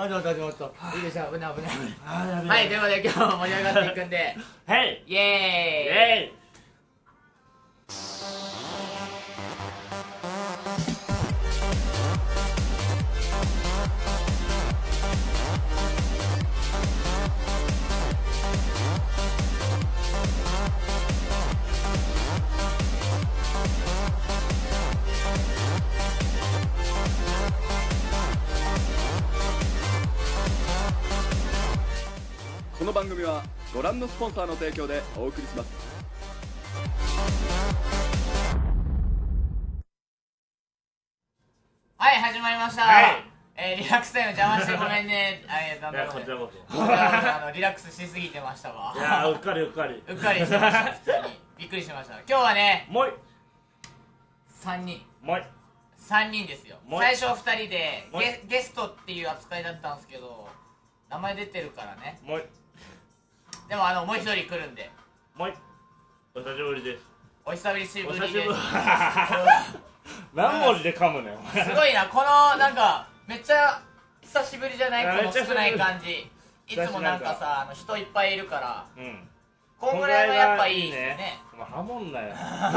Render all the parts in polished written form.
始まった始まった。いいでしょ、危ない危ない。 はい、 はい、ということで今日も盛り上がっていくんではい、 イエーイ。 イエーイ。 この番組はご覧のスポンサーの提供でお送りします。 はい、始まりました。 はい、 リラックスタイム邪魔してごめんね。なんいや、 だろうね。 こちらこリラックスしすぎてましたわ。 そ。いやー、うっかりうっかり。 うっかりしてました。普通にびっくりしました。今日はね、 もうい、 3人もうい、 3人ですよ。 もう最初2人でもうゲストっていう扱いだったんですけど、名前出てるからね。 もうい、 でももう一人来るんで、 もうい、お久しぶりです。 お久しぶりです。 お久しぶり。何文字で噛むねん、お前。 すごいな、このなんかめっちゃ久しぶりじゃない？このめっちゃ少ない感じ。いつもなんかさ、人いっぱいいるから、 うん。 こんぐらいがやっぱいいですよね。 お前、ハモんなよ。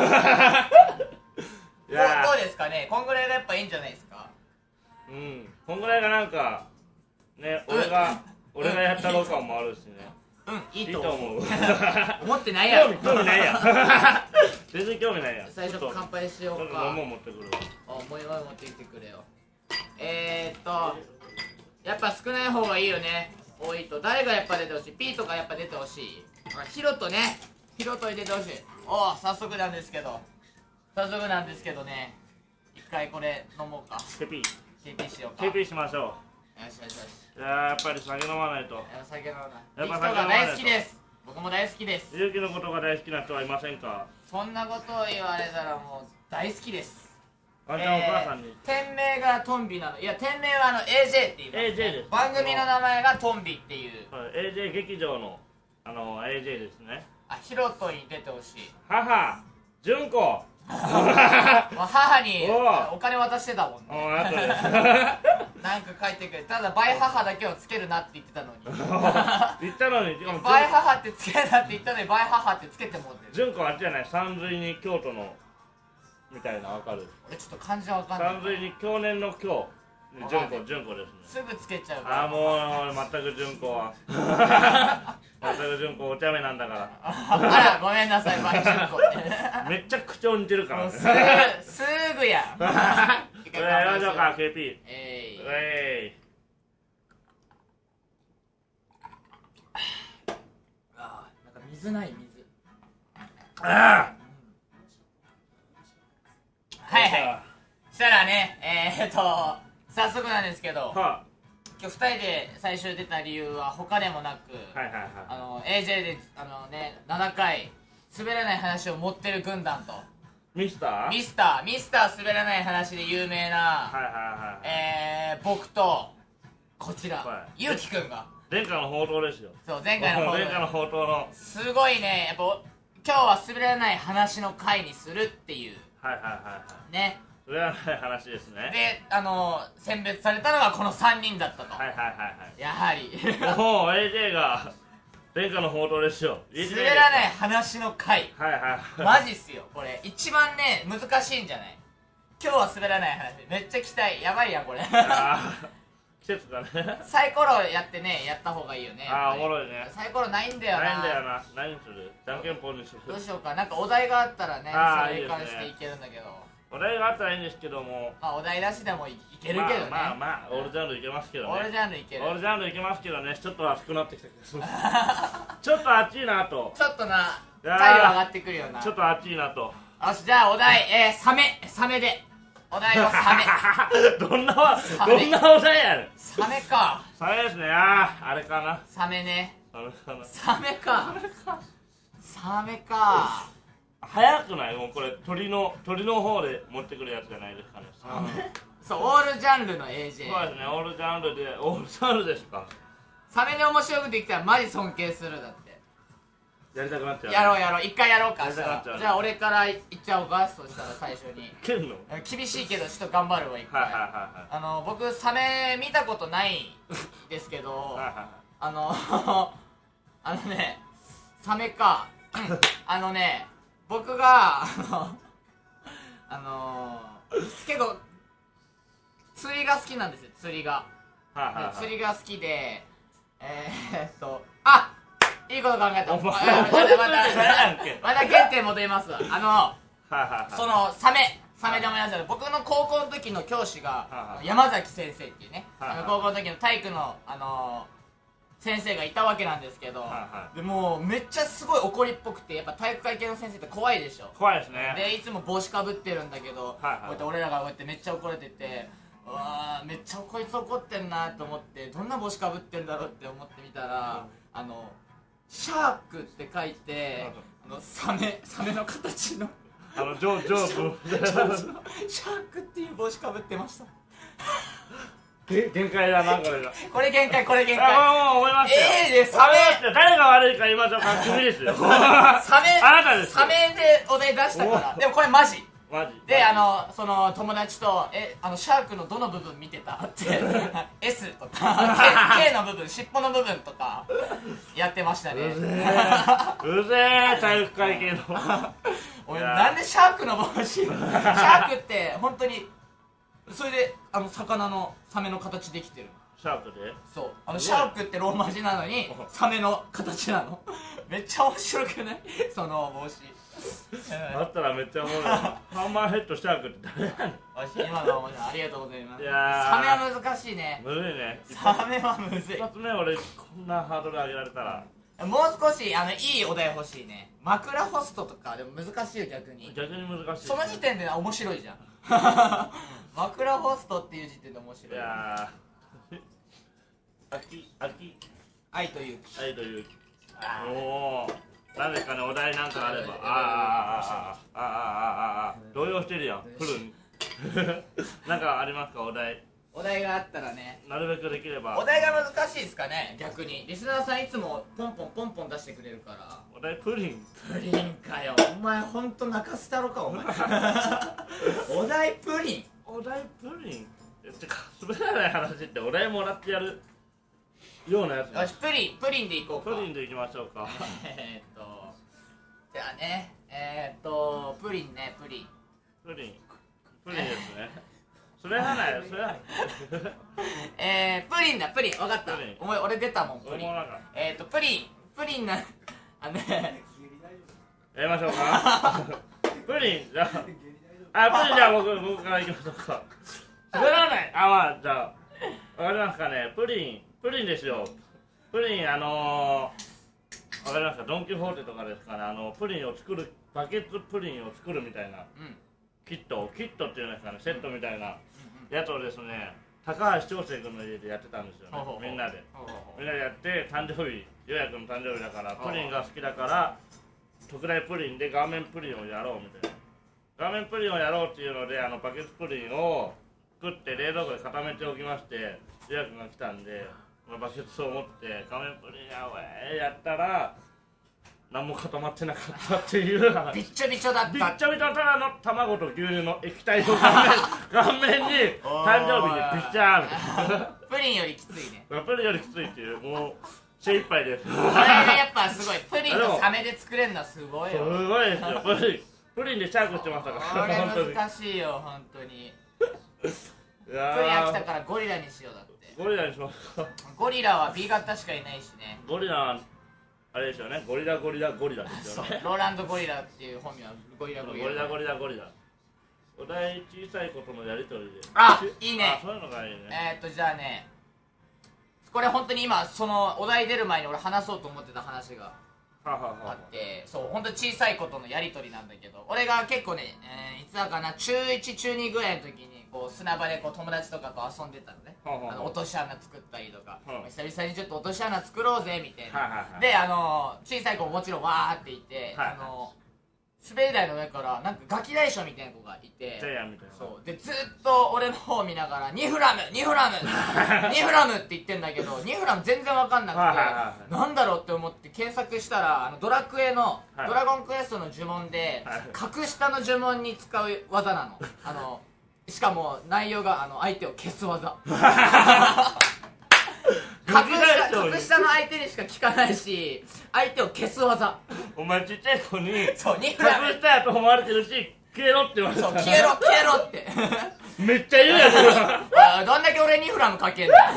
どうですかね、こんぐらいがやっぱいいんじゃないですか。 うん、こんぐらいがなんかね、俺がやったろう感もあるしね。 いいいいと思う。 思ってないやろ。 興味ないや。全然興味ないや。 最初乾杯しよう飲か。 もう持ってくるわ。 もう今持ってきてくれよ。やっぱ少ない方がいいよね。多いと誰がやっぱ出てほしい？ P とかやっぱ出てほしい。ヒロトね、ヒロトに出てほしい。早速なんですけどね、一回これ飲もうか。 KP しようか。 KP しましょよしよしよし。 う。いやー、やっぱり酒飲まないと。 酒飲まない。 やっぱリキトが大好きです。僕も大好きです。 ゆうきのことが大好きな人はいませんか？ そんなことを言われたらもう大好きです。 あんたお母さんに。 店名がトンビなの。いや、店名はAJ って言います、ね。 AJ です。 番組の名前がトンビっていう。 AJ 劇場のAJ ですね。 ヒロトに出てほしい。 母、純子。 母にお金渡してたもんね。 あとでなんか書いてくれ。ただバイ母だけをつけるなって言ってたのに。 言ったのに、 バイ母ってつけるなって言ったのにバイ母ってつけてもってる。 純子あっちじゃない、三髄に京都のみたいな、わかる？ 俺ちょっと漢字はわかんない。 三髄に去年の今日、純子ですね。 すぐつけちゃうから。 もう全く純子は全く純子お茶目なんだから。 あら、ごめんなさい、バイ純子ってめっちゃ口調似てるからね。 すぐやん。 これやりましょうか、KP。 なんか水ない水。はいはい。したらね、早速なんですけど、今日2人で最初出た理由は他でもなく、AJ で7回滑らない話を持ってる軍団と、ミスター滑らない話で有名な僕とこちらゆうきくんが前回の報道ですよ。 そう、前回の報道のすごいね、やっぱ今日は滑らない話の回にするっていうね、 滑らない話ですね。 で、選別されたのがこの3人だったと。やはりもう AJ が前回の報道ですよ。 滑らない話の回、マジっすよ。これ一番ね難しいんじゃない？今日は滑らない話、めっちゃ期待。やばいやんこれ。 季節がね。 サイコロやってね、やった方がいいよね。 おもろいね。 サイコロないんだよな。 何する？じゃんけんぽんにする。 どうしようか。なんかお題があったらね、それに関していけるんだけど。 お題があったらいいんですけども、 お題出しでもいけるけどね。 オールジャンルいけますけどね。 オールジャンルいけますけどね。 ちょっと熱くなってきたけどちょっと熱いなと。 ちょっとな、体温上がってくるよな。 ちょっと熱いなと。 よし、じゃあお題、サメで。お題はサメ。 どんなお題やねん。 サメか。 サメですね。あれかな。 サメね。 サメか。 サメか。 早くない？もうこれ鳥の方で持ってくるやつじゃないですかね。 そう、オールジャンルの AJ。そうですね、オールジャンルですか。 サメで面白くできたらマジ尊敬する。だってやりたくなっちゃう。 やろう一回やろうか。 やりたくなっちゃう。 じゃあ俺からいっちゃおうか。そしたら最初にけんの厳しいけどちょっと頑張るわ一回。僕サメ見たことないですけどあのねサメか僕が結構釣りが好きなんですよ。釣りが好きであ、いいこと考えた。また原点戻りますわ。そのサメで思い出した。僕の高校の時の教師が山崎先生っていうね、高校の時の体育の先生がいたわけなんですけど、でもうめっちゃすごい怒りっぽくて、やっぱ体育会系の先生って怖いでしょ。 怖いですね。 でいつも帽子かぶってるんだけど、こうやって俺らがこうやってめっちゃ怒れてて、うわーめっちゃこいつ怒ってんなと思って、どんな帽子かぶってんだろうって思ってみたら、シャークって書いてサメの形のジョークシャークっていう帽子かぶってました。 限界だな、 これ限界。 もう思いましたよ。 サメ誰が悪いか今ちょっと確認ですよ。 サメあなたです。 サメでお題出したから。でもこれマジで、その友達とシャークのどの部分見てたって S とか K の部分、尻尾の部分とかやってましたね。 うぜえ体育会系の。 俺なんでシャークの帽子シャークって本当にそれで魚のサメの形できてる。 シャークで？ そう、シャークってローマ字なのにサメの形なの。めっちゃ面白くない？その帽子あったらめっちゃおもろい。ハンマーヘッドシャークって誰やねん。 今の面白い。ありがとうございます。 いやサメは難しいね。 むずいね。 サメはむずい。 一発目俺こんなハードル上げられたら。 もう少しいいお題欲しいね。枕ホストとかでも難しいよ。逆に難しい。 その時点で面白いじゃん。枕ホストっていう時点で面白い。いや愛というおお、何ですかね、お題なんかあれば。動揺してるやん、フルに。なんかありますか、お題があったらね、 なるべくできれば。 お題が難しいですかね。逆にリスナーさんいつもポンポン出してくれるから。 お題プリンかよ。お前ほんと泣かせたろかお前。お題プリンってか、滑らない話ってお題もらってやるようなやつ。 よし、プリンでいこうか。 プリンでいきましょうか。 じゃあね、プリンですね。それはないプリンだ。分かった。俺出たもん。プリンなやりましょうか。プリンじゃあ僕からいきましょうか。滑らない。まあじゃあわかりますかね。プリンですよ。プリンわかりますか。ドン・キホーテとかですかね。プリンを作る、バケツプリンを作るみたいなキットっていうんですかね、セットみたいなやつをですね、高橋長生君の家でやってたんですよね。みんなでやって、誕生日、ようやくの誕生日だからプリンが好きだから特大プリンで顔面プリンをやろうみたいな。顔面プリンをやろうっていうので、バケツプリンを作って冷蔵庫で固めておきまして、ようやくが来たんでバケツを持って顔面プリンやったら何も固まってなかったっていう。 びっちょびちょだった。 びっちょびちょただの卵と牛乳の液体の顔面に誕生日にピッチャーみたいな。 プリンよりきついね。 プリンよりきついっていう、もう精一杯です。 これがやっぱすごい。プリンとサメで作れるのはすごいよ。 すごいですよ。プリンでシャークしてましたから。 これ難しいよ本当に。プリン飽きたからゴリラにしよう。だってゴリラにしますか。 ゴリラは B 型しかいないしね。 ゴリラあれですよね、ゴリラですよね。 ローランドゴリラっていう本名はゴリラ。お題小さいことのやりとりで。 いいね。 そういうのがいいね。 じゃあね、これ本当に今そのお題出る前に俺話そうと思ってた話があって、そう本当小さいことのやりとりなんだけど、俺が結構ね、いつだかな、中1中2ぐらいの時にこう砂場でこう友達とかと遊んでたのね。落とし穴作ったりとか、久々にちょっと落とし穴作ろうぜみたいな。で小さい子ももちろんわーっていて、 滑り台の上からなんかガキ大将みたいな子がいて、 ジャイアンみたいな。 そうでずっと俺の方見ながら2フラム2フラム2フラムって言ってんだけど2フラム全然わかんなくてなんだろうって思って検索したらドラクエのドラゴンクエストの呪文で格下の呪文に使う技なの。しかも内容が相手を消す技格下の相手にしか効かないし相手を消す技。 お前ちっちゃい子にそう格下やと思われてるし消えろって言われた。 そう消えろ消えろってめっちゃ言うやつ。 どんだけ俺2フラムかけんのい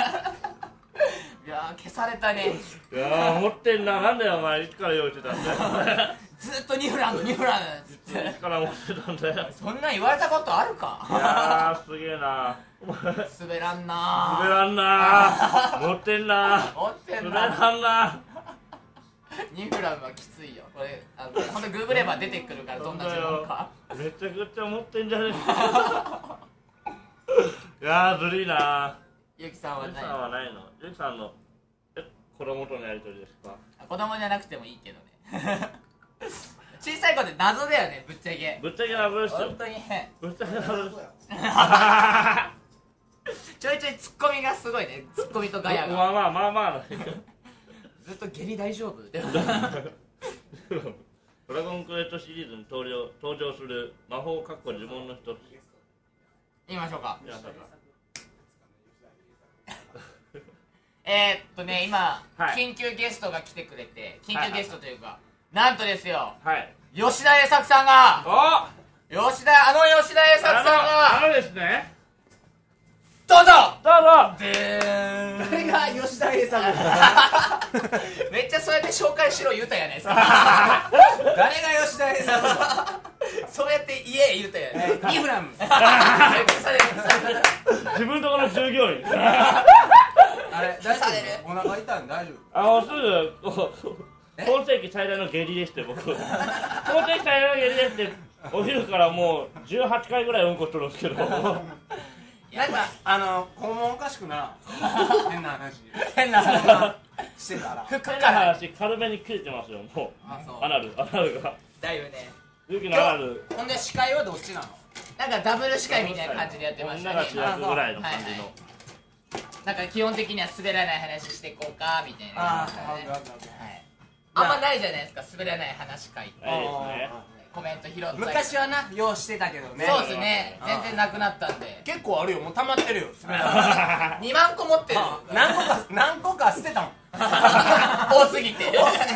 やー消されたね。 いやー持ってんな。なんだよお前いつから用意してたんだよ。 ずっと2フラム2フラムっつっていつから持ってたんだよ。 そんなん言われたことあるか。 いやーすげえな。 滑らんな滑らんな。持ってんな。 持ってん滑ならんな。 2フラムはきついよこれ。ほんとグーグれば出てくるからどんな呪文か。 めちゃくちゃ持ってんじゃねえか。いやーずるいな。 ゆきさんはゆきさんはないの。ゆきさんの子供とのやりとりですか。 子供じゃなくてもいいけどね小さい子って謎だよねぶっちゃけ。 ぶっちゃけラブですよ。 本当にぶっちゃけラブですよ。 ちょいちょいツッコミがすごいね。ツッコミとガヤがまあな。 ずっと下痢大丈夫ドラゴンクエストシリーズに登場する魔法かっこ呪文の一つ言いましょうか。 いやそうか今、 はい緊急ゲストが来てくれて、緊急ゲストというか、なんとですよ、 はい吉田栄作さんが、吉田栄作さんが、 ですね。 どうぞどうぞ。 でーん。 誰が吉田栄作めっちゃそうやって紹介しろ言うたやないですか。 誰が吉田栄作そうやって言え言うたやないですか。 2フラム自分とこの従業員。 あれ大丈夫？お腹痛いの大丈夫？ すぐ今世紀最大の下痢でして僕。今世紀最大の下痢でしてお昼からもう18回ぐらいうんこしとるんですけど。 なんか肛門おかしくな変な話してたら服変なから話軽めに切れてますよもう。 そうアナルがだいぶね。 ゆきのアナルほんで司会はどっちなの？ なんかダブル司会みたいな感じでやってましたね。 女が主役ぐらいの感じの。 なんか基本的には滑らない話していこうかみたいな。 ああんまないじゃないですか滑らない話会。 いいですね。 コメント拾って昔はなようしてたけどね。 そうですね全然なくなったんで。 結構あるよもう溜まってるよ。 2万個持ってる。 何個か捨てたもん。 多すぎて。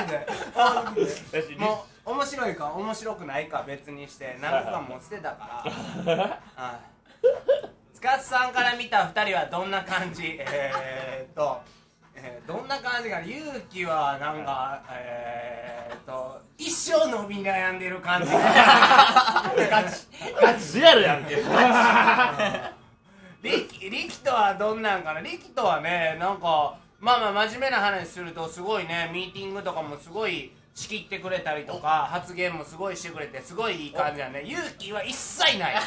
もう面白いか面白くないか別にして何個かもう捨てたから塚津さんから見た2人はどんな感じ？どんな感じかな。ゆうきはなんか一生伸び悩んでる感じ。 ガチリアルやんけ。 リキとはどんなんかな。リキとはねなんかまあ真面目な話するとすごいねミーティングとかもすごい仕切ってくれたりとか発言もすごいしてくれてすごいいい感じだね。勇気は一切ない。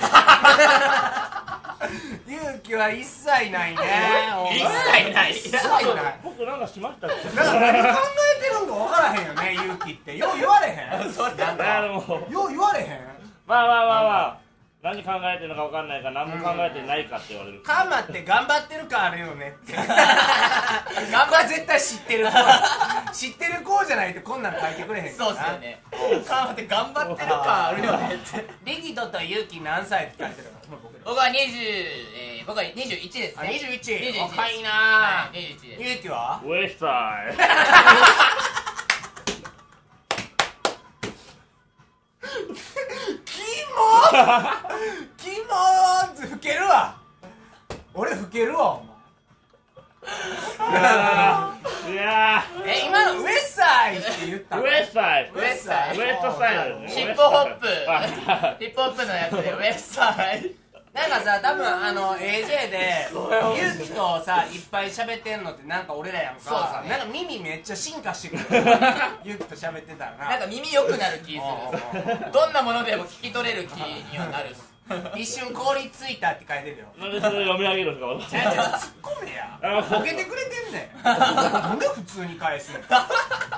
勇気は一切ないね。 一切ない。 一切ない。 僕なんかしましたっけ。 だから何考えてるんか分からへんよね勇気って。よう言われへん。 それなんかよう言われへん。 まあ何考えてるのか分かんないから何も考えてないかって言われる。 カンマって頑張ってる感あるよねって。頑張絶対知ってる子。知ってる子じゃないとこんなん書いてくれへんから。 そうっすよね。カンマって頑張ってるかあるよねって。 リキととユキ何歳って書いてるの？ 僕は僕は21ですね。 21。 21 若いなぁ。 21です。 ユキは？ ウエストサイキモーって吹けるわ。俺吹けるわお前。 いや今のウエスサイって言ったの？ ウエストサイウエストサイウエストサイドヒップホップヒップホップのやつでウエストサイなんかさ多分AJ でユキとさいっぱい喋ってんのってなんか俺らやんか。 そうっすねなんか耳めっちゃ進化してくる。ユキと喋ってたらな。 なんか耳良くなる気する。どんなものでも聞き取れる気にはなる。 一瞬凍りついたって書いてるよ。 なんでそれ読み上げるんですか。 突っ込めや。ボケてくれてんねん。なんで普通に返すの。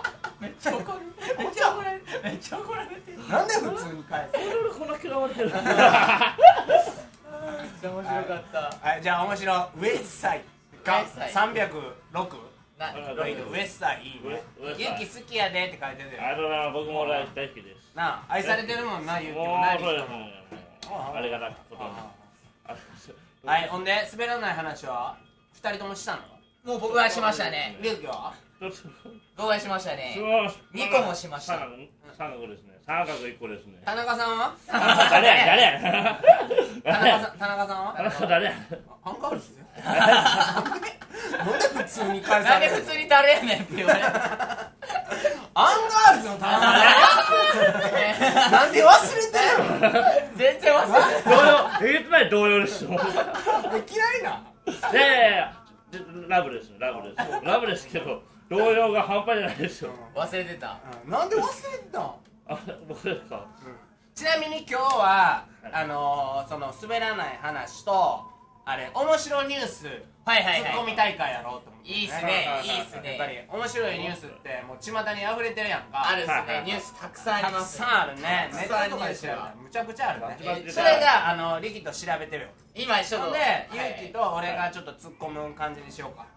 めっちゃ怒る。めっちゃ怒られる。めっちゃ怒られてる。 なんで普通に返す？ 俺こんな嫌われてる。 めっちゃ面白かった。 はい、じゃあ面白い。ウエスサイか306。ウエスサイいいね。ユキ好きやでって書いてるよ。 僕も大好きです。 なあ、愛されてるもんな、ユキもな。あれがなくこと。 はい、ほんで滑らない話は2人ともしたの？ もう僕はしましたね。 ユキは？ 僕はしましたね。2個もしました。 三角ですね。三角1個ですね。 田中さんは？ 誰や田中さんは？ 誰やハンガールス？なんで普通に返される？ なんで普通に誰やねんって言われる。 アンガールズの田中さんなんで忘れてるの？ 全然忘れてる。 えげつない動揺ですよ。 嫌いな？ ラブですけど動揺が半端じゃないですよ。 忘れてた。 なんで忘れてたん？ 僕ですか。 ちなみに今日はその滑らない話とあれ面白ニュースツッコミ大会やろうと思って。 いいっすね。 やっぱり面白いニュースってもう巷に溢れてるやんか。 あるっすね。ニュースたくさんあります。 たくさんあるね。ネットとかで調べたらむちゃくちゃあるね。それがリキと調べてるよ。 今一緒でユキと俺がちょっと突っ込む感じにしようか。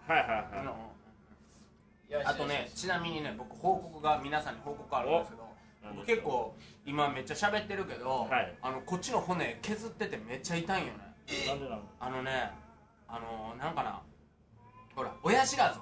あとね、ちなみにね、僕皆さんに報告あるんですけど、僕結構今めっちゃ喋ってるけど、こっちの骨削っててめっちゃ痛いんよね。なんかな、ほら親知らず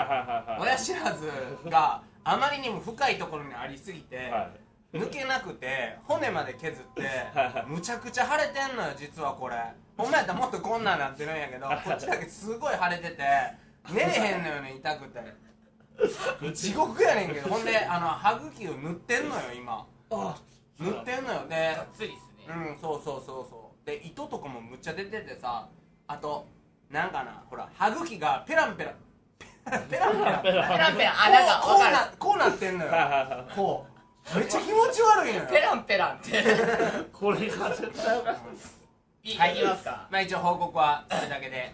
があまりにも深いところにありすぎて抜けなくて骨まで削ってむちゃくちゃ腫れてんのよ。実はこれほんまやったらもっとこんなんなってるんやけど、こっちだけすごい腫れてて寝れへんのよね、痛くて。地獄やねんけど、ほんで歯茎を塗ってんのよ今。塗ってんのよ。でつりっすね。 そうで糸とかもむっちゃ出ててさ、あとなんかな、ほら歯茎がペランペラなんかこうなってんのよ。こうめっちゃ気持ち悪いのよ。 ペランペランってこれが絶対おかしい。 いきますか。 まあ一応報告はそれだけで。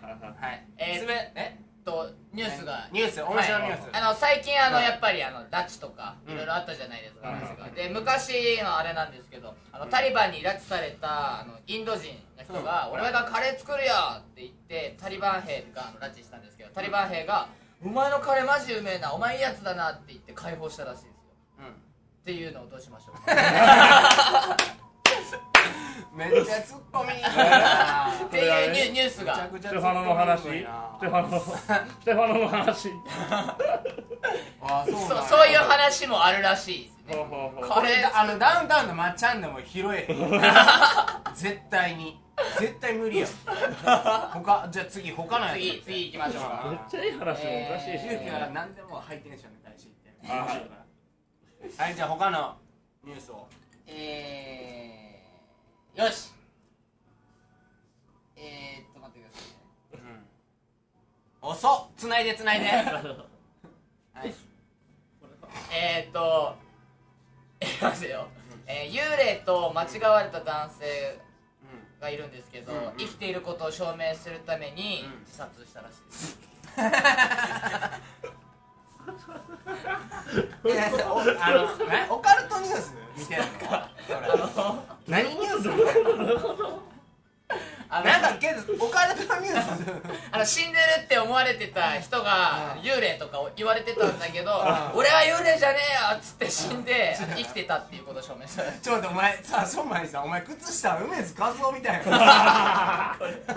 ニュースが面白いニュース。 最近やっぱり拉致とかいろいろあったじゃないですか、話が。で昔のあれなんですけど、タリバンに拉致されたインド人の人が「俺がカレー作るよ!」って言ってタリバン兵が拉致したんですけど、タリバン兵が「お前のカレーマジうめえな、お前いいやつだな」って言って解放したらしいんですよ。っていうのをどうしましょうか。 めっちゃツッコミにっていうニュースが。 ステファノの話。そういう話もあるらしいですね。 これダウンタウンのまっちゃんでも拾えへん。絶対無理や。じゃあ次他のやつ。 次行きましょうか。 めっちゃいい話もおかしいし。 勇気は何でもハイテンションに対して言って。はい、じゃあ他のニュースを。 よし。待ってくださいね。 遅っ。つないで。はい。 いきますよ。幽霊と間違われた男性がいるんですけど、生きていることを証明するために自殺したらしいです。 オカルトニュース見てるの？何ニュースみたいな。なんかけどオカルトニュース死んでるって思われてた人が幽霊とか言われてたんだけど、俺は幽霊じゃねえよっつって死んで生きてたっていうことを証明した。 ちょっとお前さ、その前にさ、お前靴下梅津和夫みたいな。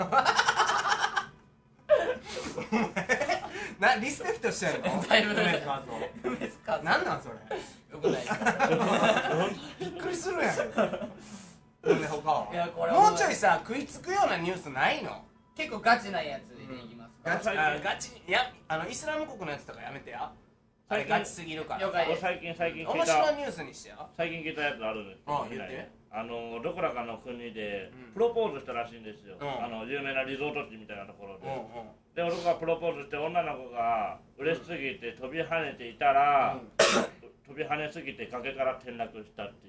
リスペクトしてるの？ だいぶ梅津和夫。なんなんそれ？ よくない。 びっくりするやん。ほんで他は？もうちょいさ、食いつくようなニュースないの？ 結構ガチなやつでいきます。 ガチ、いや、イスラム国のやつとかやめてや。あれガチすぎるから。 最近聞いた。 面白いニュースにしてや。 最近聞いたやつあるんですよ。 言って。 どこらかの国でプロポーズしたらしいんですよ。有名なリゾート地みたいなところで。で、俺がプロポーズして女の子が嬉しすぎて飛び跳ねていたら、飛び跳ねすぎて崖から転落したっていう。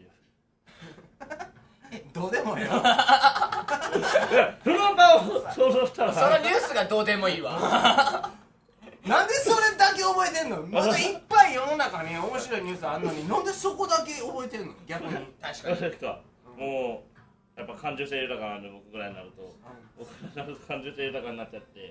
どうでもいいよ。 その場を想像したらそのニュースがどうでもいいわ。 なんでそれだけ覚えてんの？まだいっぱぱい世の中に面白いニュースあんのになんでそこだけ覚えてるの逆に。 確かにもうやっぱ感受性豊かなんで僕ぐらいになると感受性豊かになっちゃって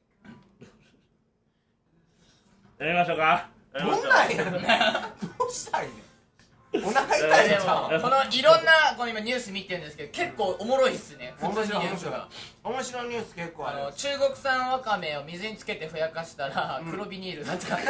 やりましょうか。 どんなんやねん。どうしたいねん。お腹痛いじゃん。 このいろんなこの今ニュース見てるんですけど結構おもろいっすね。 面白いニュースが面白いニュース結構ある。 中国産わかめを水につけてふやかしたら黒ビニールだった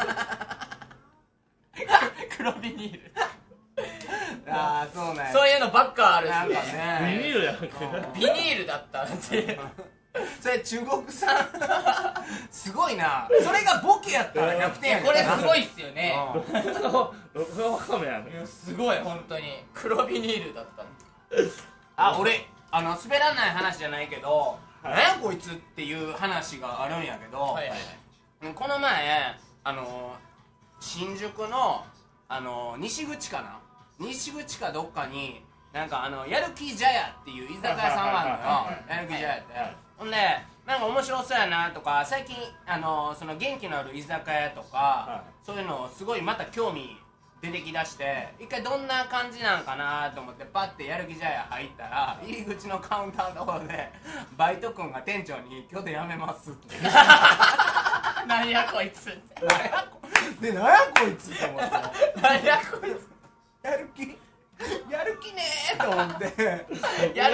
黒ビニールああそうなんや。 そういうのばっかあるっすなんかね。 ねビニールやんけ。 ビニールだったっていうそれ中国産すごいな。それがボケやったら100点やねん。 これすごいっすよね。 わかめやね。 すごい本当に黒ビニールだったあ、俺滑らない話じゃないけど、なんやこいつっていう話があるんやけど、この前新宿の西口かな、西口かどっかになんかやる気茶屋っていう居酒屋さんがあるのよ。やる気茶屋って、ほんでなんか面白そうやなとか、最近その元気のある居酒屋とか、そういうのすごいまた興味出てきだして、一回どんな感じなんかなと思ってパッてやる気茶屋入ったら、入り口のカウンターの方でバイト君が店長に「今日で辞めます」って何やこいつ何やこいつって思って何やこいつやる気ねーと思ってや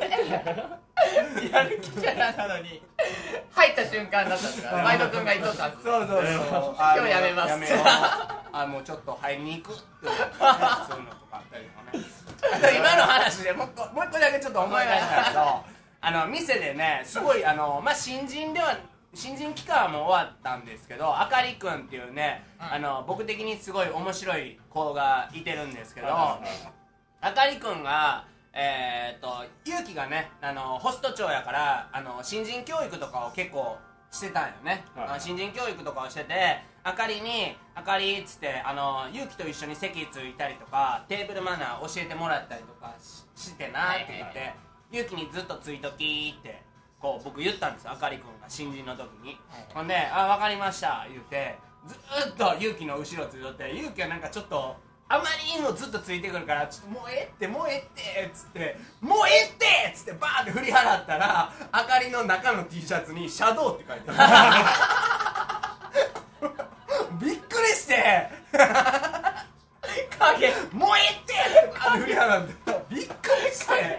る気じゃなのに入った瞬間だったんですからバイト君が言っとったんです。 そう今日やめますやめようもうちょっと入りに行くって思って、ね、そういうのとかあったりとかね。今の話でもう一個だけちょっと思い出したけど店でねすごい新人期間はもう終わったんですけど、あかりくんっていうね、僕的にすごい面白い子がいてるんですけど、あかりくんがゆうきがねホスト長やから新人教育とかを結構してたんよね、新人教育とかをしてて、あかりに「あかり」っつってゆうきと一緒に席ついたりとかテーブルマナー教えてもらったりとかしてなって言って、ゆうきにずっとついときってこう僕言ったんですよ、あかりくんが新人の時に。ほんで「あ、分かりました」言うてずっとゆうきの後ろついとって、ゆうきはなんかちょっとあまりにもずっとついてくるから「ちょっともうええってっつって「もうええって!」っつってバーって振り払ったら、あかりの中の T シャツに「シャドウ」って書いてあるびっくりして影もうええってってバーって振り払ってびっくりして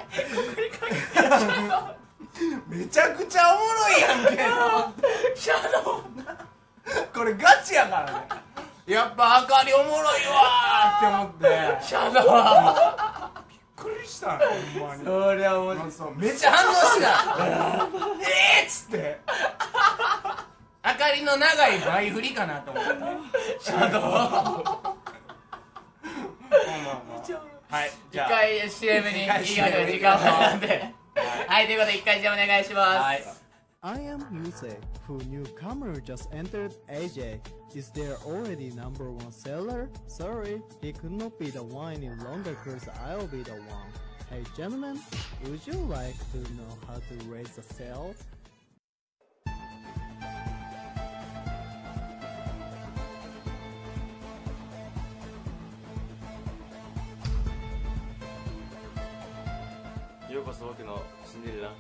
めちゃくちゃおもろいやんけシャドウこれガチやからね。やっぱあかりおもろいわーって思ってシャドウびっくりしたね、ほんまに。 そりゃ面白い。 めっちゃ反応してたっつってあかりの長い前振りかなと思ってシャドウはい、 じゃあ一回 CM にいいよ時間もなんではい、ということで一回じゃあお願いします。はい。 I am Yusei, who newcomer just entered AJ. Is there already number one seller? Sorry, he could not be the one any longer cause I'll be the one. Hey gentlemen, would you like to know how to raise the sales? Yo paso僕のシンデレラ。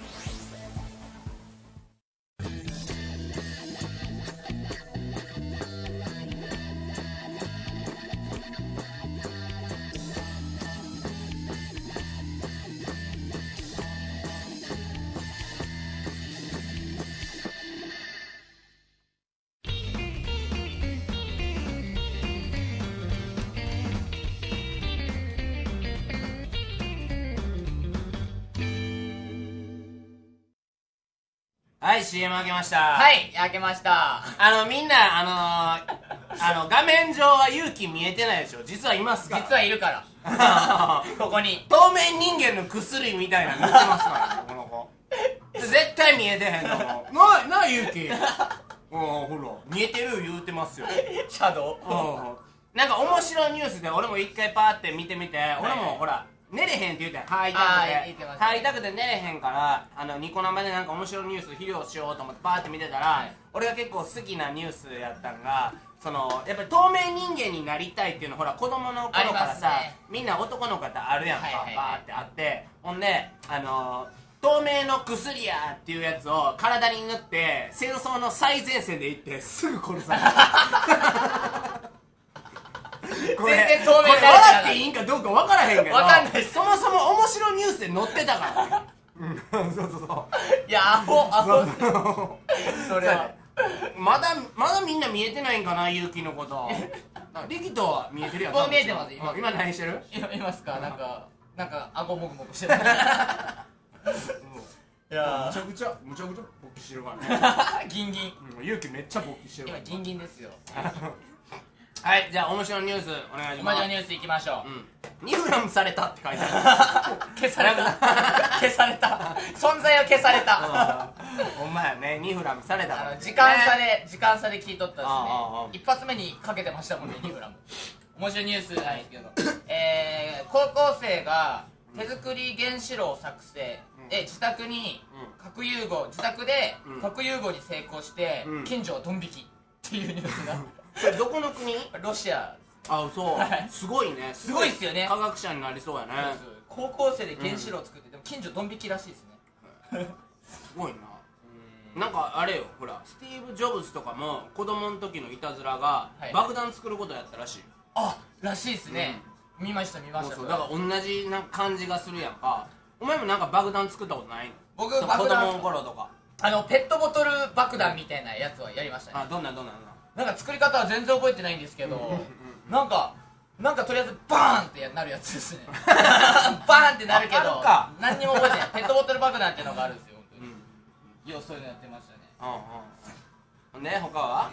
はい、CM 開けました。 はい、開けました。 みんな画面上は勇気見えてないでしょ。実はいますから。 実はいるからここに透明人間の薬みたいなの塗ってますからね、この子絶対見えてへんと思う。なあ勇気ほら見えてる言うてますよシャドウなんか面白いニュースで俺も一回パーって見てみて、俺もほら寝れへんって言うたやん、入りたくて寝れへんから、ニコ生でなんか面白いニュース披露しようと思ってバーって見てたら、俺が結構好きなニュースやったんが、やっぱり透明人間になりたいっていうのほら子供の頃からさ、みんな男の方あるやんか、バーってあって、ほんで透明の薬やっていうやつを体に塗って戦争の最前線で行ってすぐ殺された。これ全然透明になれてない笑っていいんかどうか分からへんけど、 分かんないっすそもそも面白いニュースで載ってたからね。そういやアホそれはまだみんな見えてないんかな、ゆうきのこと。リキとは見えてるやん。 僕見えてます。 今何してる？ いますか？なんか顎もぐもぐしてる。いやむちゃくちゃ勃起してるからね。 ギンギン。 ゆうきめっちゃ勃起してる。 今ギンギンですよ。 はい、じゃあ面白いニュースお願いします。 面白いニュースいきましょう。 2グラムされたって書いてある。 消された存在を消された。 ほんまやね、2グラムされた。 時間差で聞いとったですね。一発目にかけてましたもんね、2グラム。面白いニュースなんですけど、高校生が手作り原子炉を作成で自宅で核融合に成功して近所をドン引きっていうニュースが。 それどこの国？ ロシア。 あ、そう。すごいね。 すごいっすよね。 科学者になりそうやね。 高校生で原子炉を作って、でも近所ドン引きらしいですね。 すごいな。なんかあれよ、ほらスティーブ・ジョブズとかも子供の時のいたずらが爆弾作ることやったらしい。 あ、らしいですね。見ましたそうだから同じな感じがするやんか。お前もなんか爆弾作ったことないの？ 僕子供の頃とかペットボトル爆弾みたいなやつはやりましたね。 あ、どんななんか作り方は全然覚えてないんですけど、なんかとりあえずバーンってなるやつですね。バーンってなるけど何にも覚えてない。ペットボトル爆弾っていうのがあるんですよ、本当に。ようそういうのやってましたね。 ね、他は？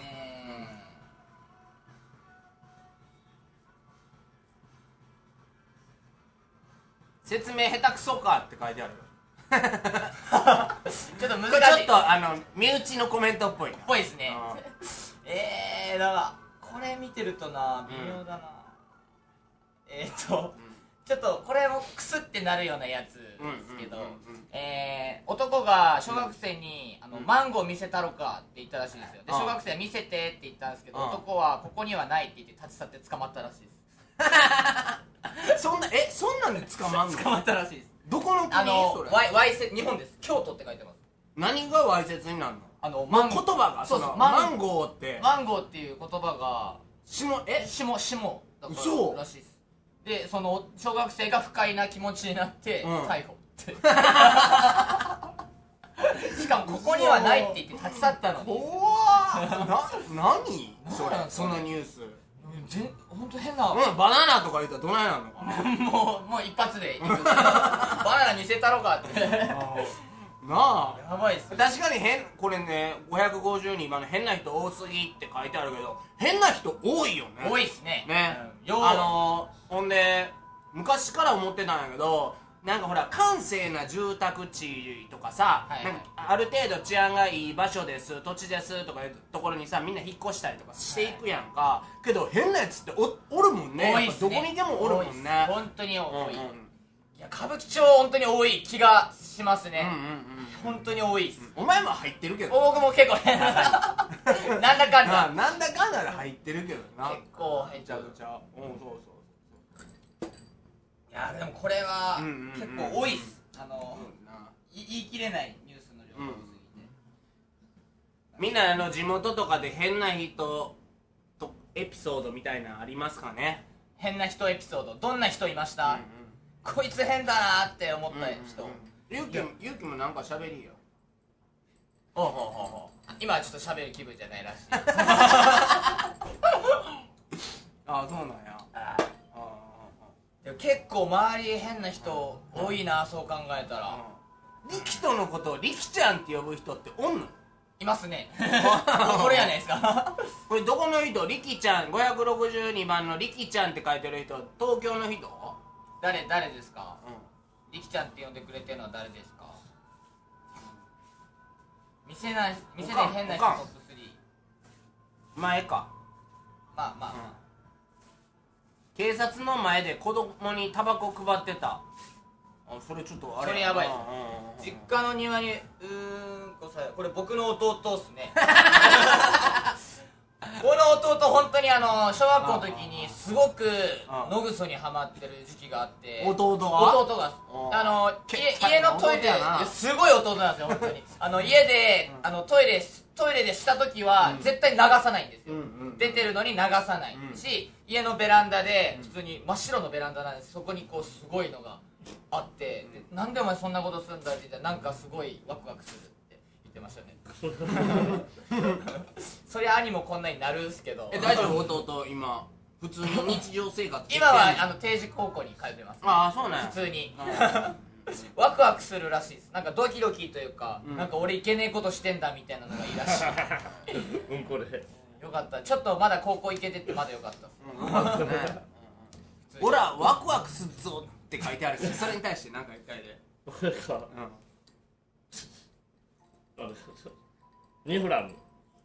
説明下手くそかって書いてある。 ちょっと難しい。 ちょっと身内のコメントっぽいな。 ぽいですね。だからこれ見てるとな、微妙だな。ちょっとこれもクスってなるようなやつですけど、男が小学生にマンゴー見せたろかって言ったらしいんですよ。で小学生は見せてって言ったんですけど、男はここにはないって言って立ち去って捕まったらしいです。 そんなんで捕まんの？ 捕まったらしいです。 どこの国？ わいせ日本です。京都って書いてます。 何がわいせつになるの？言葉がマンゴーっていう言葉が下だかららしいです。でその小学生が不快な気持ちになって逮捕ってしかもここにはないって言って立ち去ったのに。 何そのニュース。 ほんと変な。 バナナとか言ったらどないなのかな。 もう一発でバナナ見せたろかってなあ、 やばいっす。 確かにこれね、552番の変な人多すぎって書いてあるけど、変な人多いよね。 多いっすね。 ほんで昔から思ってたんやけど、なんかほら閑静な住宅地とかさ、なんかある程度治安がいい場所です、土地ですとかいうところにさ、みんな引っ越したりとかしていくやんか。けど変なやつっておるもんね。どこにでもおるもんね。 本当に多い。いや歌舞伎町本当に多い気がしますね。本当に多いです。 お前も入ってるけど。 僕も結構なんだかんだなんだかんだで入ってるけどな。 結構入っちゃう。いやでもこれは結構多いっす。言い切れないニュースの量が多すぎて。 みんな地元とかで変な人とエピソードみたいなのありますかね？ 変な人エピソード。どんな人いました？こいつ変だなって思った人。 ゆうきもなんか喋りよ。 今はちょっと喋る気分じゃないらしい。 あ、そうなんや。 でも結構周り変な人多いな、そう考えたら。 リキとのことをリキちゃんって呼ぶ人っておんの？ いますね。これやないですか。 これどこの人？リキちゃん、562番のリキちゃんって書いてる人、東京の人？ 誰ですか？リキちゃんって呼んでくれてるのは誰ですか？店で変な人トップ3。 前か。 まあ警察の前で子供にタバコ配ってた。それちょっとあれそれやばいです実家の庭にこれ僕の弟っすねこの弟本当に小学校の時にすごく野ぐそにハマってる時期があって。 弟が家のトイレすごい弟なんですよ本当に家でトイレでした時は絶対流さないんですよ出てるのに流さないし家のベランダで普通に真っ白のベランダなんです。そこにこうすごいのがあってなんでお前そんなことするんだって言ったらなんかすごいワクワクするって言ってましたねそりゃ兄もこんなになるんすけど。 大丈夫弟今普通の日常生活今は定時高校に通ってます、ね、 ああそうなんや普通にワクワクするらしいです。なんかドキドキというか、なんか俺いけねえことしてんだみたいなのがいいらしいこれよかった。ちょっとまだ高校行けてってまだよかったっす、 俺らワクワクするぞって書いてあるし、それに対して何か言ったりで俺か2フラム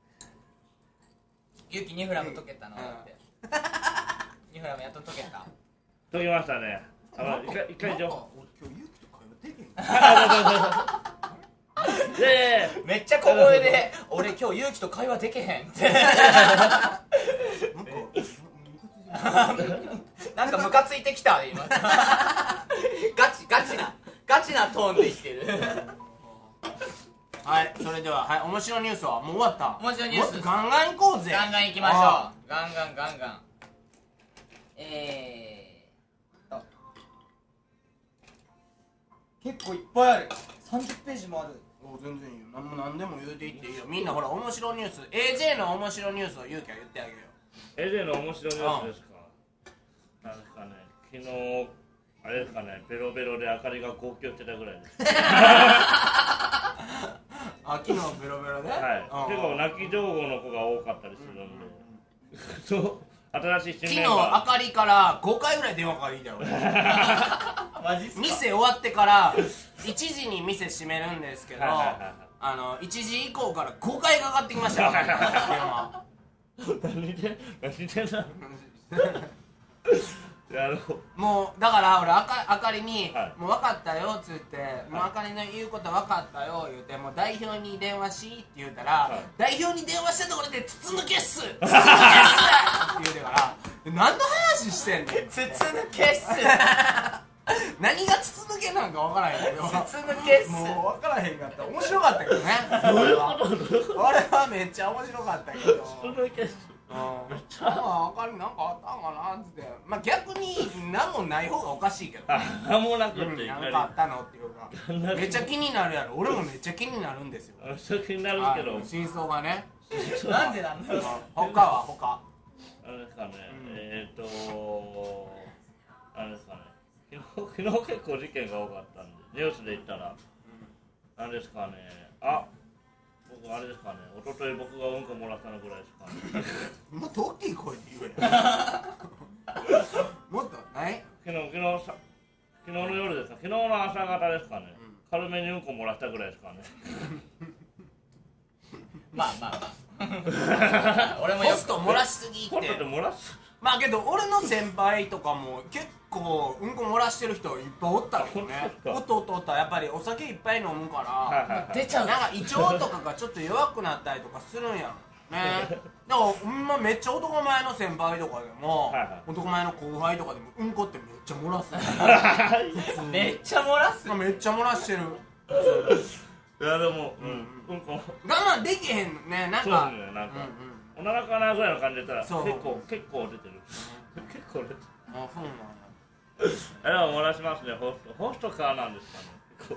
ゆうき2フラム溶けたのって2フラムやっと溶けた溶けましたね。一回以上今日ゆうきと会話できへんめっちゃ小声で俺今日ゆうきと会話できへんってなんかムカついてきた今ガチなトーンで言ってるはい、それでは、はい、面白いニュースはもう終わった。 面白いニュースガンガン行こうぜ。 ガンガン行きましょう。ガンガン結構いっぱいある。30ページもある。 全然いいよ。何でも言うていっていいよ。みんなほら面白いニュース AJ の面白いニュースをゆうきは言ってあげよう。AJ の面白いニュースですか。なんですかね、昨日あれですかね、ベロベロであかりが号泣してたぐらいです昨日ベロベロで、 はい、結構泣き情報の子が多かったりするんで、そう新しい新メンバー昨日あかりから5回ぐらい電話かかってきたよマジっすか。 店終わってから1時に店閉めるんですけど1時以降から5回かかってきましたよ電話何でもうだから俺あかりに、もう分かったよっつって、もうあかりの言うこと分かったよ言うて、もう代表に電話しって言うたら、代表に電話したところで筒抜けっすって言うてから何の話してんの筒抜けっす何が筒抜けなんか分からへんけど筒抜けっすもう分からへんかった。面白かったけどね俺はめっちゃ面白かったけど筒抜けっすめっちゃあかりなんかあったんかなって。まあ逆に何もない方がおかしいけどね。 何もなくって何かあったのっていうかめっちゃ気になるやろ。俺もめっちゃ気になるんですよ。 気になるけど真相がね。 なんでなんだろう。 他は他あれですかね、あれですかね、昨日結構事件が多かったんでニュースで言ったらあれですかね、僕あれですかね、一昨日僕がうんこもらったのぐらいですかねもっと大きい声で言えやもっとない昨日の夜ですか、昨日の朝方ですかね、軽めにうんこもらったぐらいですかねまあ俺もよくポスト漏らしすぎってポスト漏らすまあけど俺の先輩とかも結構うんこ漏らしてる人いっぱいおったけどね。おったやっぱりお酒いっぱい飲むから出ちゃう。 なんか胃腸とかがちょっと弱くなったりとかするんやろね。だからほんまめっちゃ男前の先輩とかでも男前の後輩とかでもうんこってめっちゃ漏らすめっちゃ漏らす。 めっちゃ漏らしてる。 いやでもうんこ我慢できへんね。なんかそうですね、なんかおならかなぐらいの感じで言ったら結構出てる結構出てる。 あ、そうなんや。 あれは漏らしますね。ホストカーなんですか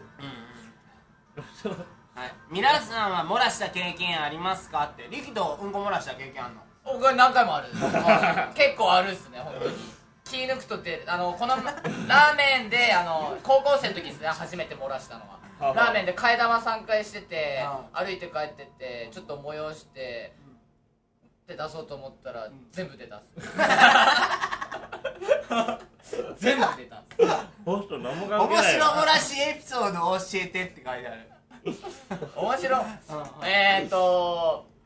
ね。 はい、皆さんは漏らした経験ありますかって。リキとうんこ漏らした経験あんの？ 僕は何回もある結構あるっすね、本当に。気抜くとってこのラーメンで高校生の時ですね、初めて漏らしたのは。ラーメンで替え玉3回してて歩いて帰ってってちょっと催してで出そうと思ったら全部出たっす全部出たっす。 ホスト何も関係ない。 面白漏らしエピソードを教えてって書いてある。 面白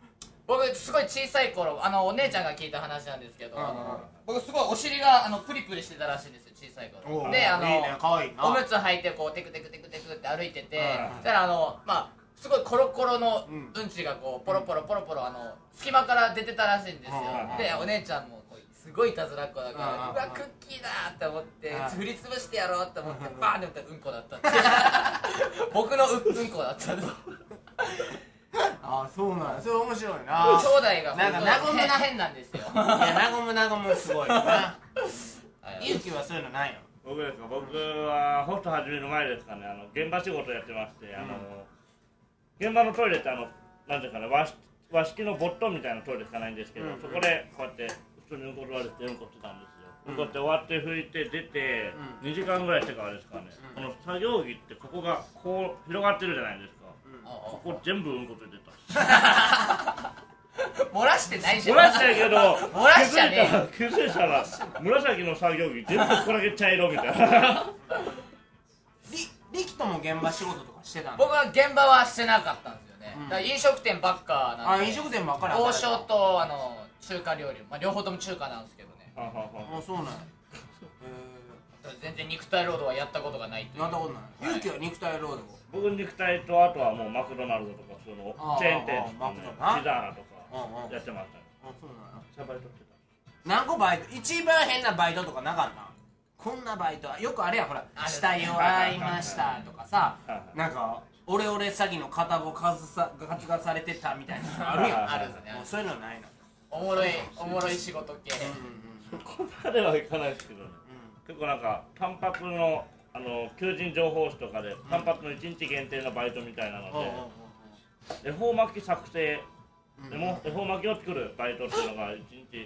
僕すごい小さい頃お姉ちゃんが聞いた話なんですけど、僕すごいお尻がプリプリしてたらしいんですよ小さい頃で。いいね、かわいいな。 おむつ履いてこうテクテクテクテクって歩いてて、そしたらまあすごいコロコロのうんちがこうポロポロポロポロ隙間から出てたらしいんですよ。でお姉ちゃんもこうすごいいたずらっ子だから、うわクッキーだって思って振りつぶしてやろうって思ってバーンって打ったらうんこだったって僕のうんこだったの。 あ、そうなんや。それ面白いな。 兄弟がなんか和むな変なんですよ。 いや、和むすごいな。ゆうきはそういうのないの？ 僕ですか。僕はホスト始める前ですかね、現場仕事やってまして、現場のトイレってなんていうかね、和式のボットンみたいなトイレしかないんですけど、そこでこうやって普通にうんこ取られてうんこしてたんですよ。うんこって終わって拭いて出て、2時間ぐらいしてからですかね、この作業着ってここがこう広がってるじゃないですか。ここ全部うんこついてた。 漏らしてないじゃん。 漏らしたけど漏らしたね。 気づいたら紫の作業着全部ここだけ茶色みたいな。 リキとも現場仕事とかしてたの？ 僕は現場はしてなかったんですよね。だから飲食店ばっかなんで。 飲食店ばっかり。 王将と中華料理、両方とも中華なんですけどね。 あ、そうなんや。 全然肉体労働はやったことがないっていう。 やったことない。ゆうきは肉体労働？ 僕肉体とあとはもうマクドナルドとかそのチェーン店とかね、ピザーラとかやってましたね。 あ、そうなんや。 シャバイトしてた。 何個バイト？一番変なバイトとかなかった？こんなバイトよくあれや、ほら死体を洗いましたとかさ、なんかオレオレ詐欺の片棒担がされてたみたいなのあるやん。 あるんですね。 そういうのないの？ おもろい仕事系。 そこまではいかないですけどね。結構なんか単発の求人情報誌とかで単発の1日限定のバイトみたいなので、恵方巻き作成でも恵方巻きを作るバイトっていうのが1日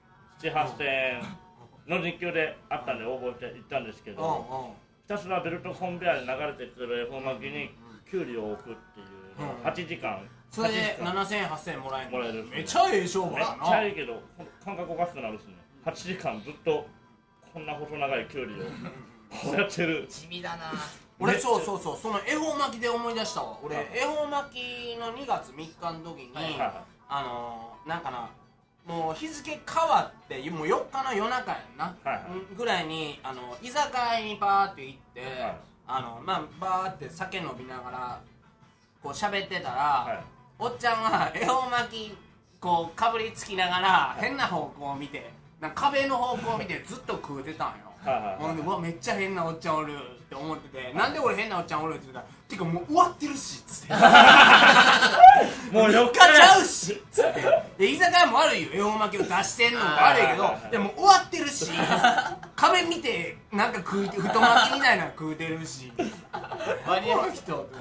7、8千円の日給であったんで応募して行ったんですけど、ひたすらベルトコンベヤーで流れてくる恵方巻きにキュウリを置くっていうのを8時間。 それで7000円8,000円もらえる。めっちゃええ勝負めっちゃいいけど感覚おかしくなるっすね。8時間ずっとこんな細長いキュウリをこうやってる。 地味だな。 俺そうその恵方巻きで思い出したわ。俺恵方巻きの2月3日の時になんかな、もう日付変わってもう4日の夜中やんなぐらいに居酒屋にバーって行ってまあバーって酒飲みながらこう喋ってたら、おっちゃんが恵方巻きこうかぶりつきながら変な方向を見て、なんか壁の方向を見てずっと食うてたんよ。ほんで、うわめっちゃ変なおっちゃんおるって思ってて、なんで俺変なおっちゃんおるって言ったら、てかもう終わってるしっつってもう4日ちゃうしっつって、で居酒屋も悪いよ、恵方巻きを出してんのも悪いけど、でも終わってるし壁見てなんか食うて太巻きみたいなの食うてるしマニアの人と思って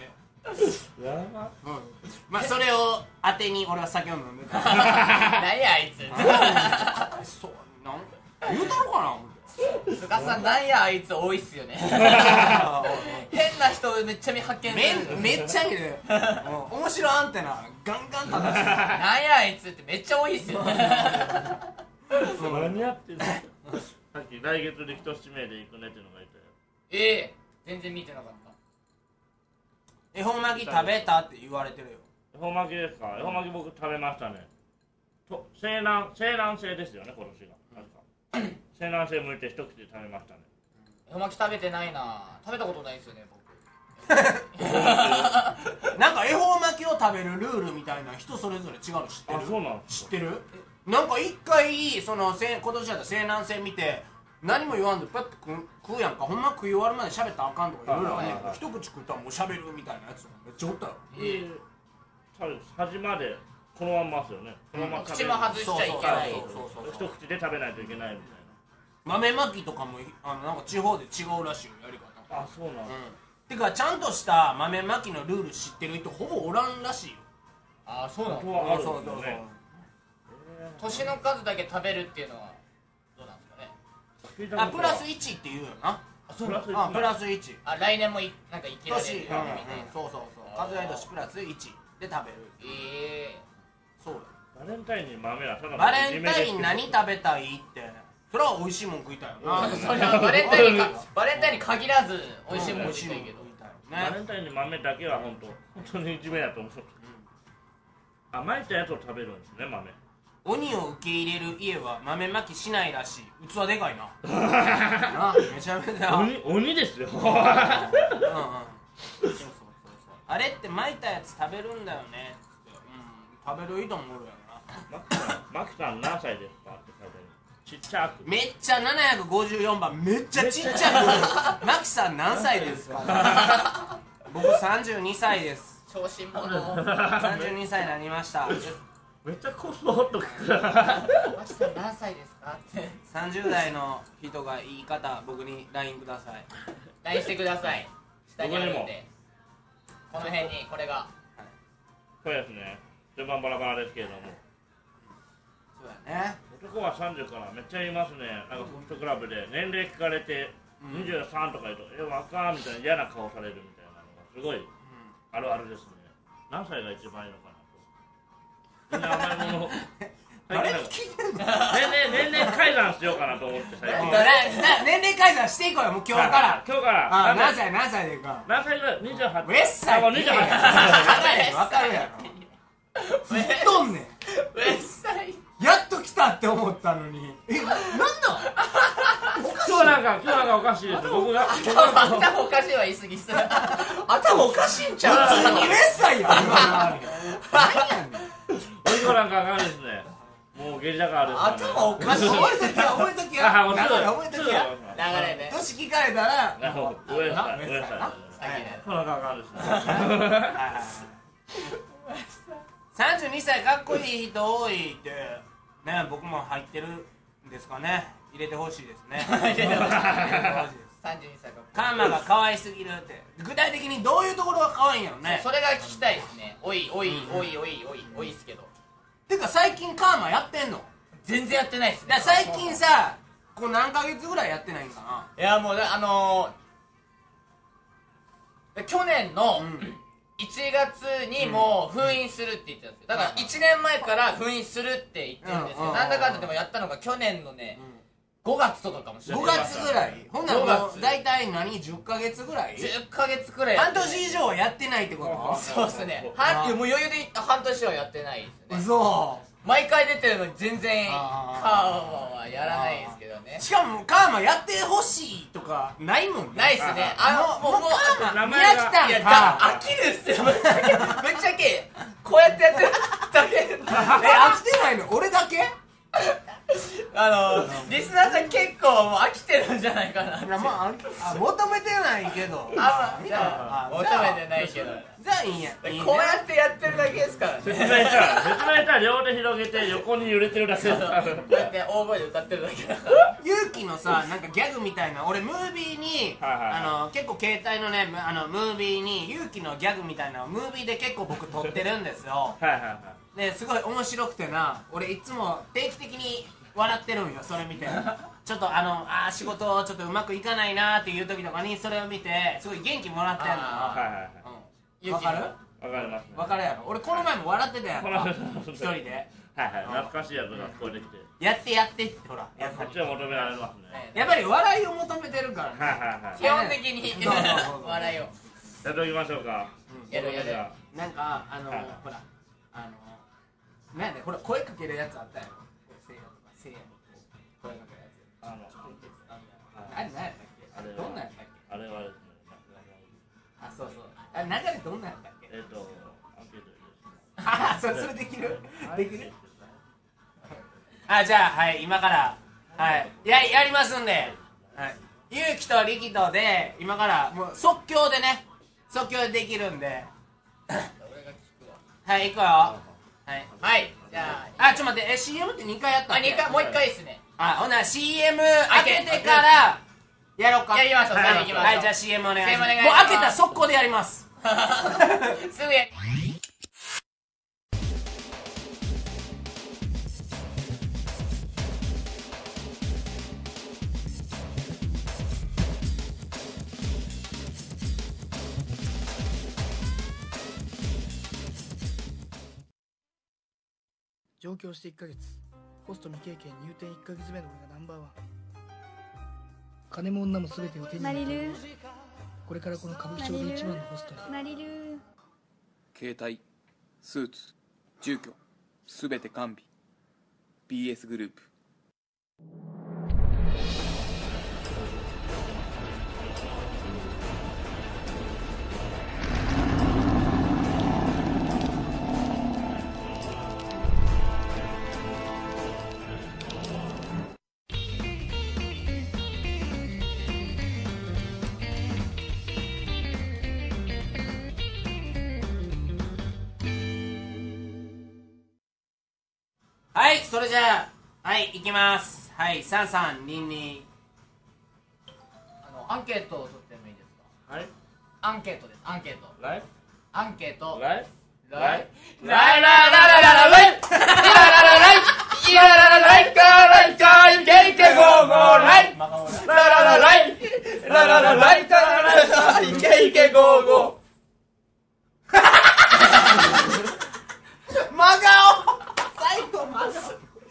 まあそれを当てに俺は酒を飲んでた。 何やあいつ。 そうなん言うたろかな思って。 菅さんなんやあいつ多いっすよね。変な人めっちゃ発見する。 めっちゃ見る。面白アンテナガンガン叩く。 なんやあいつってめっちゃ多いっすよね。 何やってんの。さっき来月で一指名で行くねっていうのがいたよ。全然見てなかった。 恵方巻き食べたって言われてるよ。 恵方巻きですか。恵方巻き僕食べましたね。西南西ですよね、今年が。西南西向いて一口で食べましたね。 恵方巻き食べてないな。食べたことないですよね、僕。 なんか恵方巻きを食べるルールみたいな人それぞれ違うの知ってる？ あ、そうなん知ってる？なんか一回その今年だった西南西見て何も言わんでパッと食うやんか。ほんま食い終わるまで喋ったらあかんとかいろいろあんねんけど、一口食ったらもう喋るみたいなやつめっちゃおったよ。 端までこのまんまですよね。このまま口も外しちゃいけない。 一口で食べないといけないみたいな。 豆まきとかもなんか地方で違うらしいよ、やり方。 あ、そうなん。 てかちゃんとした豆まきのルール知ってる人ほぼおらんらしいよ。 あ、そうなの。 そう年の数だけ食べるっていうのはどうなんですかね。 プラス1って言うよな。プラス1。 来年もなんか生きられるみたいな。 そう数え年プラス1で食べる。そうだ。 バレンタインに豆はただのバレンタイン何食べたいってそれは美味しいもん食いたいよな。 それはバレンタインに限らず美味しいもん食いたいけど、 バレンタインに豆だけは本当にいじめだと思う。 巻いたやつを食べるんですね、豆。 鬼を受け入れる家は豆まきしないらしい。器でかいな。なめちゃめちゃ鬼ですよ。 そうあれって巻いたやつ食べるんだよねっつって、食べる人もおるやろマキさん何歳ですかって書いてある。ちっちゃく。 めっちゃ754番めっちゃちっちゃくマキさん何歳ですか僕32歳です。 調子者。 32歳になりました。 めっちゃコストホット聞く。 マキさん何歳ですかって。 30代の人がいい方、僕に LINE ください。 LINE してください。下にあるんで、この辺にこれが。 そうですね、順番バラバラですけれども、 そうやね。 男は30からめっちゃいますね。なんかホストクラブで年齢聞かれて23とか言うと若ーみたいな嫌な顔されるみたいなのがすごいあるあるですね。何歳が一番いいのかなと。みんな甘いもの誰に聞いてんの？ 年齢改ざんしようかなと思って最近。 年齢改ざんしていこうよ、もう今日から。 今日から何歳でいいか。 何歳ぐらい？28。 ウエッサイ。 28。 分かるやろ。知っとんねん。 ウエッサイ。 やっと来たって思ったのに。なんだ？ 今日なんかおかしいです。僕が頭おかしいは言い過ぎっす。頭おかしいんちゃう？ 普通にウエッサイやん。何やねん。 おいこなんかあかんですね。もうゲリラがある。 頭おかしい。覚えときや。覚えときや。 流れで。 年聞かれたら。 ウエッサイ。このかあかんですね。 32歳かっこいい人多いってね、僕も入ってるんですかね。入れてほしいですね。入れてほしいです。 32歳か。 カーマが可愛すぎるって。具体的にどういうところが可愛いんやろね。 それが聞きたいですね。おいっすけど。 てか最近カーマやってんの？ 全然やってないっすね。 最近さ、こう何ヶ月ぐらいやってないんかな。 いやもう去年の1月にもう封印するって言ってたんですよ。だから1年前から封印するって言ってるんですけど、なんだかんだでもやったのが去年のね5月とかかもしれない。 5月ぐらい。ほんならもう大体10ヶ月ぐらい ？10ヶ月くらい。 半年以上はやってないってこと？ そうっすね。もう余裕で半年はやってないですね。 嘘。 毎回出てるのに全然カーマはやらないですけどね。 しかもカーマやってほしいとかないもんね。 ないっすね。もうカーマ宮城たんか飽きるっすよ。ぶっちゃけこうやってやってるだけ。 飽きてないの？俺だけ？ リスナーさん結構もう飽きてるんじゃないかなって。 求めてないけど。 求めてないけど。 じゃあいいや。 こうやってやってるだけですからね。 説明したら両手広げて横に揺れてるだけだから。 こうやって大声で歌ってるだけだから。 勇気のさ、なんかギャグみたいな、俺ムービーに結構携帯のねムービーに勇気のギャグみたいなムービーで結構僕撮ってるんですよ。ですごい面白くてな、俺いつも定期的に笑ってるんよ、それ見て。ちょっと仕事ちょっとうまくいかないなーっていう時とかにそれを見てすごい元気もらってんの。わかる？ わかります。 わかるやろ。俺この前も笑ってたやんか、一人で。 懐かしいやつが聞こえてきて。 やってってほら。 こっちは求められますね。 やっぱり笑いを求めてるからね。 基本的に笑いを。 やっておきましょうか。 やる。 なんかほらなんやね、ほら声かけるやつあったやろ。せいやとか声かけるやつ。あれ何やったっけ？どんなんやったっけ？ あれはですね。 そう。あれ流れどんなんやったっけ？ アンケートです。 それできる？できる？じゃあはい今からやりますんで、ゆうきとりきとで今からもう即興でできるんで。はい、行くよ。 はい、じゃあ、ちょっと待って、CM って2回やったっけ？ もう1回ですね。 ほな CM 開けてからやろうか。 やりましょう。 はい、じゃあ CM お願いします。もう開けたら速攻でやります。 すぐやり。 上京して1ヶ月、ホスト未経験入店1ヶ月目の俺がナンバーワン。金も女も全てを手に入れたこれからこの歌舞伎町で一番のホストに携帯スーツ住居すべて完備 BS グループ。 はい、それじゃあ、はい、行きます。はい、3322。 アンケートを取ってもいいですか？ はい。 アンケートです。アンケート。 ライアンケート。 ライライライライライライライライいやらららいかライかいけいけゴーゴーライラララライラララライかライいけいけゴーゴー真顔最後真顔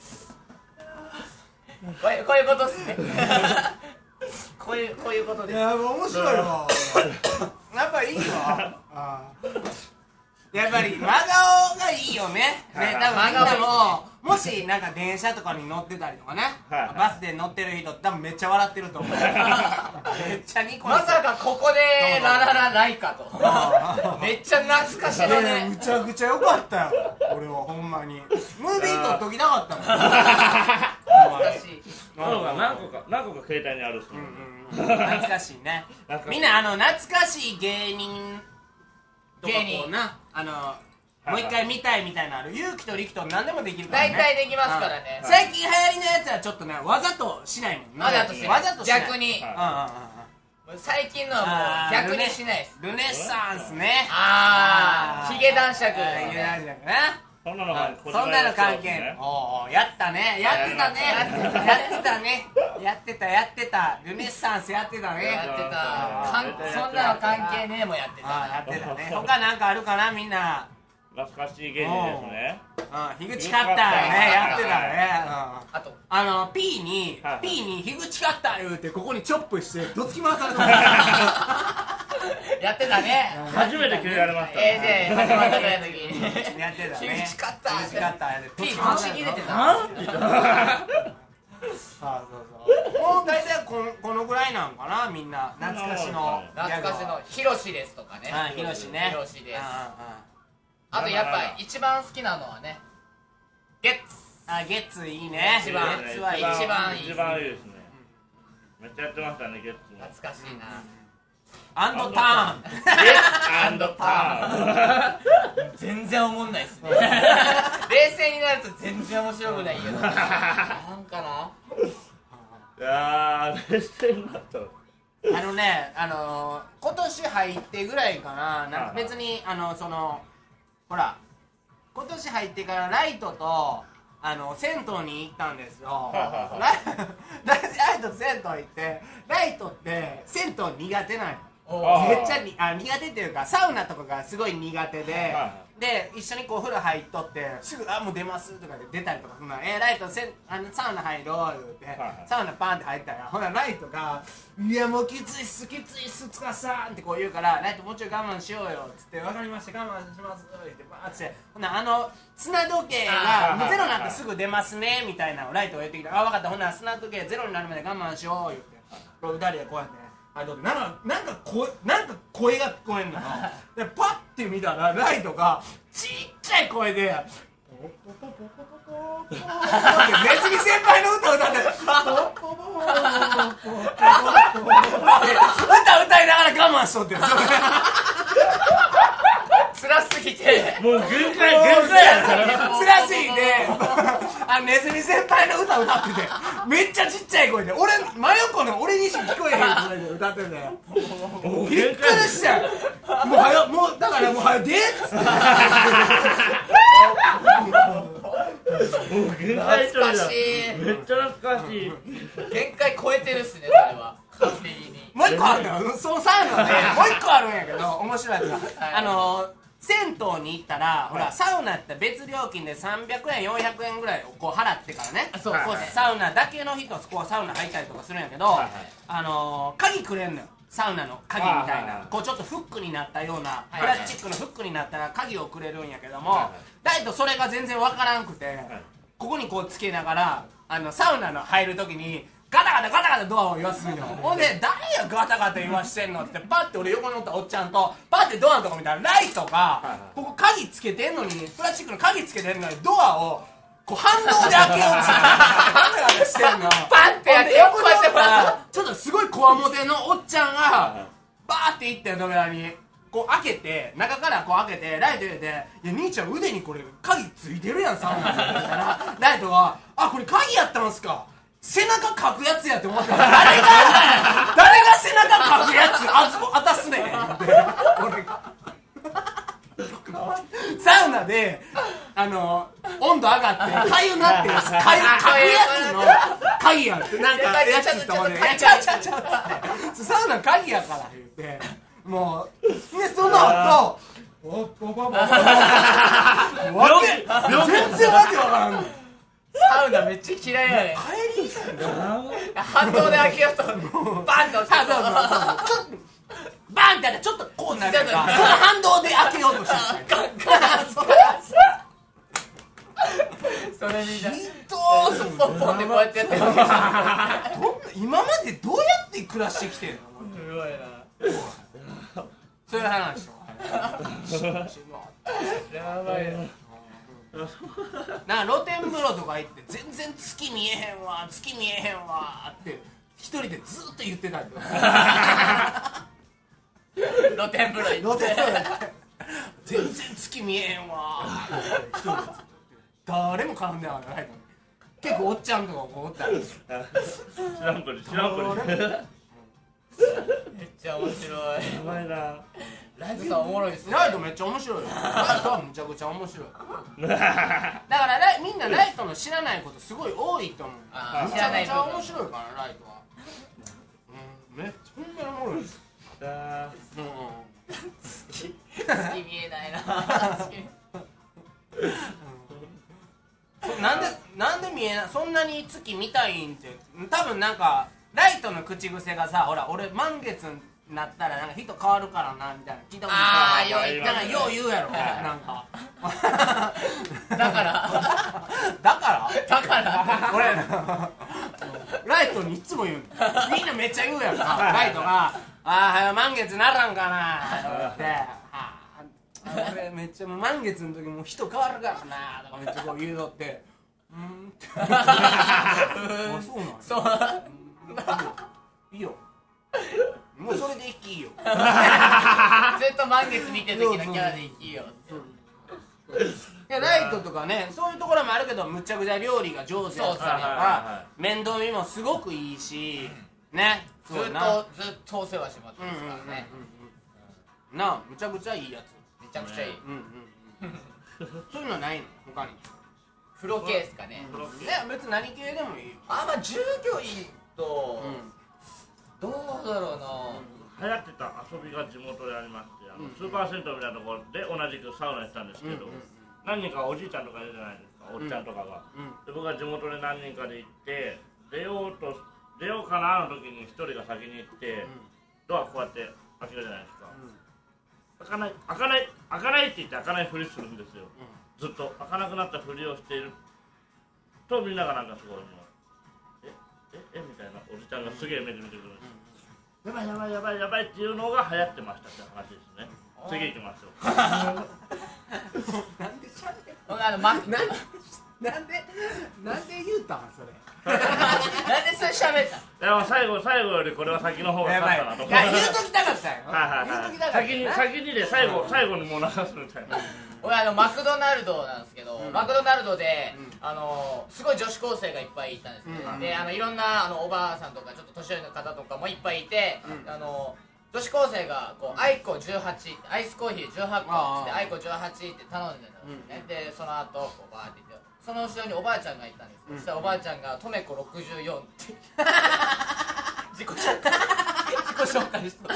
こういうことっすねこういうことです。 いや、面白いわやっぱいいわやっぱり真顔がいいよね。多分みんなももしなんか電車とかに乗ってたりとかね、バスで乗ってる人多分めっちゃ笑ってると思うめっちゃニコニコ。 まさかここでラララライカとめっちゃ懐かしいね。 むちゃくちゃ良かったよ俺はほんまにムービー撮っときたかったもん懐かしい。 何個か携帯にあるっすね。 懐かしいね。みんな懐かしい芸人とかこうなもう一回見たいみたいなのある。勇気と力と何でもできるからね。 大体できますからね。 最近流行りのやつはちょっとねわざとしないもんね。 わざとしない。逆に最近のはもう逆にしないです。 ルネッサンスね。 ヒゲ男爵。 ヒゲ男爵ね。 そんなの関係。やったね。やってたね。やってた。ルネッサンスやってたね。 やってた。そんなの関係ねえもやってた。 やってたね。他なんかあるかなみんな。 懐かしい芸人ですね。 樋口カッターねやってたね。 あと P に樋口カッター言うてここにチョップしてどつき回されたやってたね。 初めて決められました。 AJ 始まった時にやってたね。 樋口カッターやって P ぶち切れてた。 そうもう大体このぐらいなんかなみんな。懐かしのヒロシですとかね。 ヒロシね。 ヒロシです。あとやっぱ一番好きなのはねゲッツ。 ゲッツいいね。 一番いいですね。 めっちゃやってましたねゲッツも。 懐かしいな。 アンドターン。 ゲッツターン全然おもんないっすね。冷静になると全然面白くないけどなんかな。 いや冷静になった。 今年入ってぐらいかな。別にほら今年入ってからライトと銭湯に行ったんですよ。ライトと銭湯行ってライトって銭湯苦手なんよ。めっちゃ苦手っていうかサウナとかがすごい苦手で、で一緒にこう風呂入っとってすぐ「もう出ます」とかで出たりとかそんな「ライトサウナ入ろう」言うてサウナパンって入ったらほなライトが「いやもうきついっすつかさん」ってこう言うから「ライトもうちょい我慢しようよ」っつって「分かりました我慢します」ってバーってほな砂時計がもうゼロになってすぐ出ますねみたいなのをライトが言ってきて「あ分かったほな砂時計ゼロになるまで我慢しよう」言ってこれ2人でこうやってなんか声が聞こえんのよ。でパッて見たらライトがちっちゃい声でポポポポポポポポってネズミ先輩の歌歌ってポポポポポポ歌歌いながら我慢しとって辛すぎてもう限界や辛すぎてネズミ先輩の歌歌っててめっちゃちっちゃい声で真横の俺にしか聞こえへん声で歌ってんだよ。びっくりしたよ。もうだからもう早出っつって懐かしい。 めっちゃ懐かしい。 限界超えてるっすねそれは完璧に。 もう一個あるのよ。そのサウナでもう一個あるんやけど面白いやつが銭湯に行ったらほらサウナって別料金で300円400円ぐらいをこう払ってからねサウナだけの人はそこはサウナ入ったりとかするんやけど鍵くれんのよ。 サウナの鍵みたいなこうちょっとフックになったようなプラスチックのフックになったら鍵をくれるんやけども、ライトそれが全然わからんくて、ここにこうつけながらサウナの入る時にガタガタガタガタドアを言わすんよ。ほんで誰やガタガタ言わしてんのってパッて俺横におったおっちゃんとパッてドアのとこ見たらライトがここ鍵つけてんのにプラスチックの鍵つけてんのにドアをこう反動で開けようとしてガタガタしてんの。 パンってやって横にしてちょっとすごいこわもてのおっちゃんがバーって行って扉にこう開けて中からこう開けてライト入れて「いや兄ちゃん腕にこれ鍵ついてるやんサウナ」みたいなライトが「あこれ鍵やったんすか背中かくやつや」って思って誰が背中かくやつあたすねんって俺がサウナで温度上がってかゆなってかくやつの鍵やってなんかやつと思って「ちゃうサウナ鍵やから」言ってもうでその後全然わけわからんの。 サウナめっちゃ嫌いやねん。 帰りたいの反動で開けようとバンって押してバンってやってちょっとこうなるからその反動で開けようとしてそれみたいポンポンってこうやってやってる今までどうやって暮らしてきてんの。 すごいなそういう話とかやばいな。 なんか露天風呂とか行って全然月見えへんわ月見えへんわって一人でずっと言ってたんだ露天風呂行って全然月見えへんわ一人で誰も絡んでなかった結構おっちゃんとかこうおったり知らんぷりめっちゃ面白い。 やばいな。 ライトさんおもろいですね。 ライトめっちゃ面白いよ。ライトはむちゃくちゃ面白い。だからみんなライトの知らないことすごい多いと思う。めちゃめちゃ面白いからライトは。めっちゃほんまにおもろいです。 月見えないな。 なんで見えない。そんなに月見たいんって多分なんかライトの口癖がさほら俺満月なったらなんか人変わるからなみたいな聞いたことある。よう言うやろなんかだから俺ライトにいつも言うみんなめっちゃ言うやんかライトが「ああ満月ならんかな」って俺めっちゃ満月の時もう人変わるからなとかめっちゃこう言うのってってそうなんいいよもうそれでいいよずっと満月見てる時のキャラでいいよいやライトとかねそういうところもあるけどむちゃくちゃ料理が上手やったりとか面倒見もすごくいいしねずっとお世話してもらってますからねなあむちゃくちゃいいやつめちゃくちゃいいそういうのないの他に風呂系ですかね別に何系でもいいよまあ従業員とどうだろうな流行ってた遊びが地元でありましてスーパー銭湯みたいなところで同じくサウナやってたんですけど何人かおじいちゃんとかいるじゃないですかおっちゃんとかがで僕は地元で何人かで行って出ようかなの時に一人が先に行ってドアこうやって開けるじゃないですか開かないって言って開かないふりするんですよずっと開かなくなったふりをしているとみんながなんかすごいもうみたいなおじちゃんがすげえ目で見てくるんですやばいっていうのが流行ってましたって話ですね次行きましょうなんでしゃべなんで言うたんそれなんでそれ喋ったでも最後よりこれは先の方が勝ったなと思って言うときたかったよ先にで最後にもう流すみたいな俺マクドナルドなんですけどマクドナルドですごい女子高生がいっぱいいたんですねでいろんなおばあさんとかちょっと年寄りの方とかもいっぱいいて女子高生がこうアイコ18アイスコーヒー18個ってアイコ18って頼んでたんですねでその後こうバーって言ってその後ろにおばあちゃんがいたんですそしたらおばあちゃんがとめこ64って自己紹介した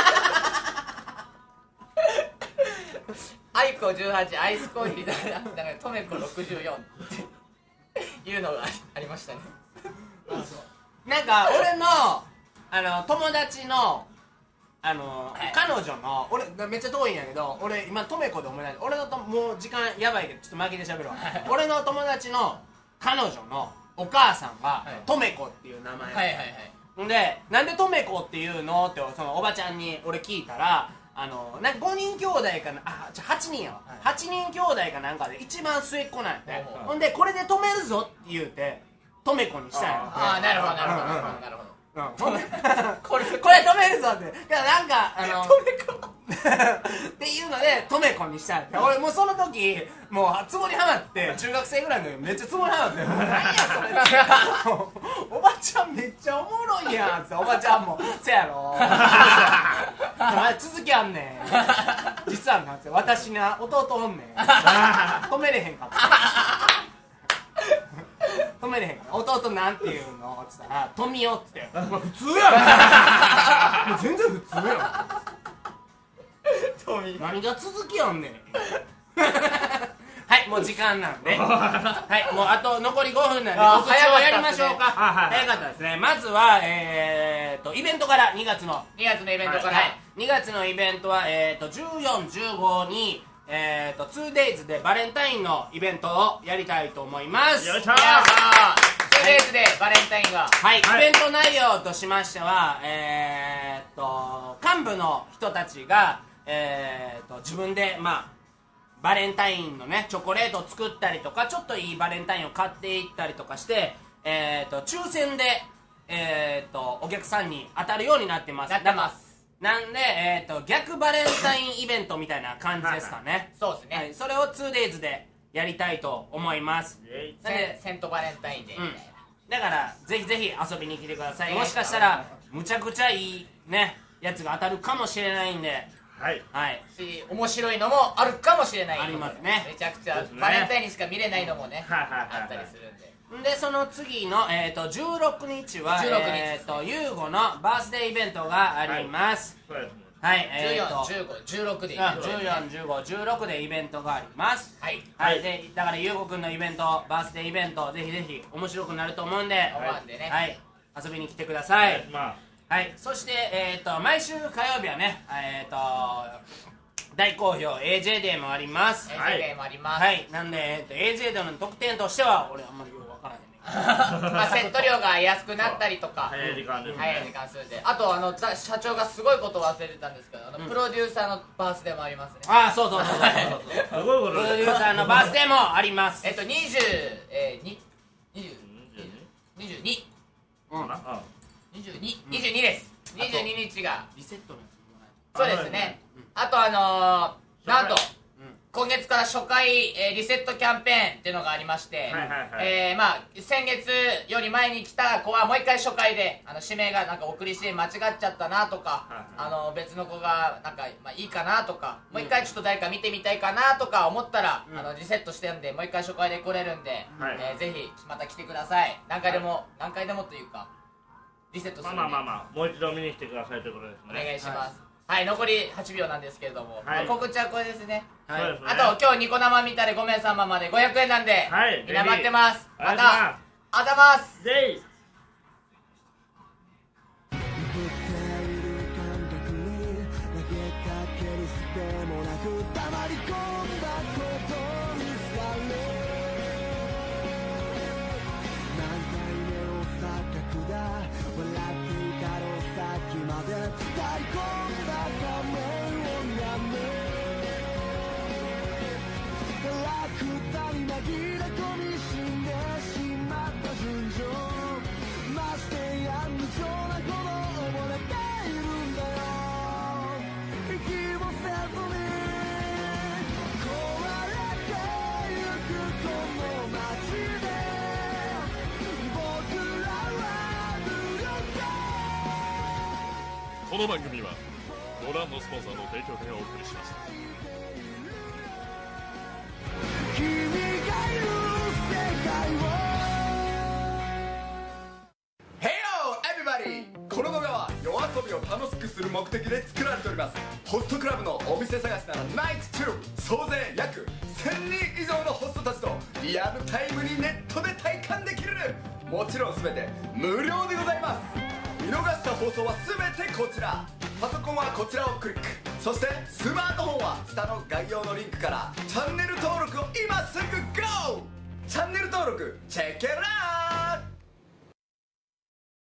アイコ18アイスコーヒーだからとめこ64っていうのがありましたねなんか俺の友達の彼女の俺めっちゃ遠いんやけど、俺今とめこで思い出した。俺のもう時間やばいけどちょっと負けて喋るわ。俺の友達の彼女のお母さんがとめこっていう名前で、なんでとめこっていうのってそのおばちゃんに俺聞いたら、なんか5人兄弟かな、8人やわ、8人兄弟かなんかで一番末っ子なんやって。ほんでこれで止めるぞって言うてとめこにしたんやって。 ああ、なるほどなるほどなるほど。 これ止めるぞって、なんかっていうのでとめこにしたんや。俺もうその時もうツボにはまって、中学生ぐらいの時めっちゃツボにはまって、何やそれおばちゃんめっちゃおもろいやんって。おばちゃんもせやろ続きあんねん実はなんて、私な弟おんねん止めれへんかった止めれへんから。弟なんていうのって言ったら富代って言って、普通やんもう全然普通やん何が続きやんねんはい、もう時間なんではい、もうあと残り5分なんで告知をやりましょうか。早かったですね。まずはイベントから2月のイベントから、2月のイベントは14、15に2days でバレンタインのイベントをやりたいと思います。 よいしょー。 2days でバレンタインが、 はい、イベント内容としましては、幹部の人たちが自分でバレンタインのねチョコレートを作ったりとか、ちょっといいバレンタインを買っていったりとかして、抽選でお客さんに当たるようになってます。なんで、逆バレンタインイベントみたいな感じですかね。 そうですね、 はい、それを 2days でやりたいと思います。 セントバレンタインデーみたいな、だからぜひぜひ遊びに来てください。もしかしたらむちゃくちゃいいねやつが当たるかもしれないんで、 し面白いのもあるかもしれない。 ありますね。 めちゃくちゃバレンタインにしか見れないのもねあったりするんで。 でその次の、16日はユーゴのバースデーイベントがあります。はい、 14、15、16で 14、15、16でイベントがあります。はい、でだからユーゴくんのイベント、バースデーイベント、ぜひぜひ面白くなると思うんで、はい、遊びに来てください。はい、そして毎週火曜日はね大好評 AJ デーもあります。 AJ デーもあります。 はい、なんでAJ デーの特典としては俺あんまりよくわからないセット料が安くなったりとか、 早い時間ですね。 早い時間するんで、あと社長がすごいことを忘れてたんですけど、プロデューサーのバースデーもありますね。 ああ、そうそうそうそうプロデューサーのバースデーもあります。 22です。22日がリセットのやつ。 そうですね。あとなんと今月から初回リセットキャンペーンっていうのがありまして、先月より前に来た子はもう一回初回で指名がなんか送り指名間違っちゃったなとか、別の子がなんかいいかなとか、もう一回ちょっと誰か見てみたいかなとか思ったらリセットしてるんで、もう一回初回で来れるんで、ぜひまた来てください。何回でもというかリセットするんで、 もう一度見に来てくださいということですね。 お願いします。はい、残り8秒なんですけれども、告知はこれですね。 あと今日ニコ生見たで5名様まで500円なんで、みんな待ってます。またありがとうございます。 この番組はご覧のスポンサーの提供でお送りしました。君がいる世界を Hey yo everybody! この動画は夜遊びを楽しくする目的で作られております。ホストクラブのお店探しならナイトチューブ、総勢約1000人以上のホストたちとリアルタイムにネットで体感できる。もちろん全て無料でございます。見逃した放送は全てこちらパソコンはこちらをクリック、そしてスマートフォンは下の概要のリンクからチャンネル登録を今すぐ GO！ チャンネル登録チェックイットアウト。